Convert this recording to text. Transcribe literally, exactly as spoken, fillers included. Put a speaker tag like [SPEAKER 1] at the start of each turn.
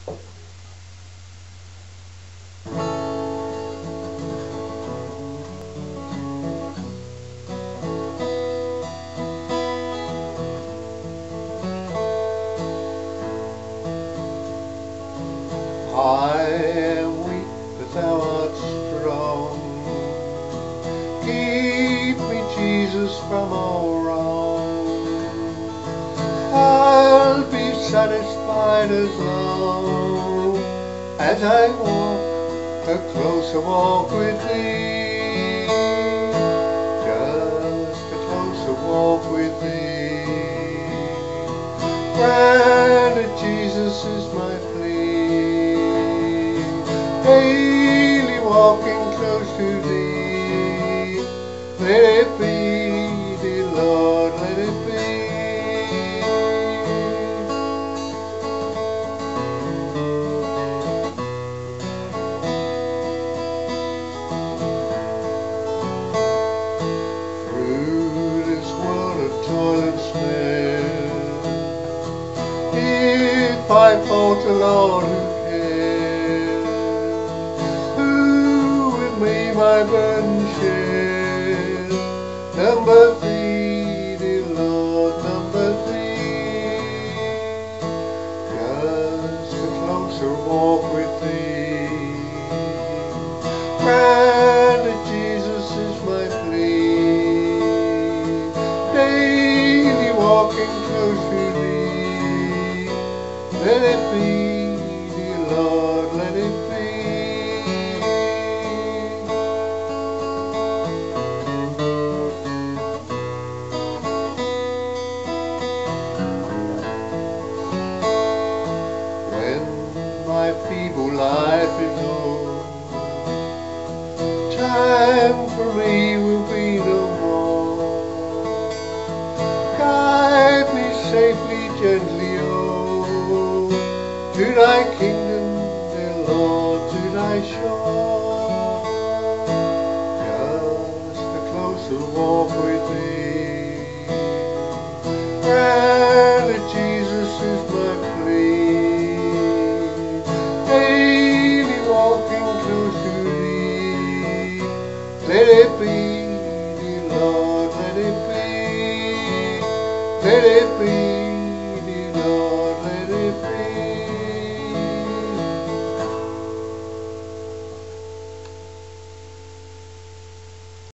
[SPEAKER 1] I am weak, but thou art strong. Keep me, Jesus, from all wrong. I'll be satisfied as long as I walk a closer walk with thee. Just a closer walk with thee. Granted, Jesus is my daily walking close to thee. Let it be, dear Lord, let it be. Through this world of toil and smell, if I falter, Lord, who my burden share? Number three, dear Lord, number three. Just a closer walk with thee. Granted, Jesus is my plea. Daily walking close to thee. Let it be, dear Lord, let it be. My feeble life is o'er, time for me will be no more. Guide me safely, gently, oh, to thy kingdom, dear Lord, to thy shore. Just a closer walk with thee. Granted, Jesus is my plea. Let it be, dear Lord, let it be, let it be.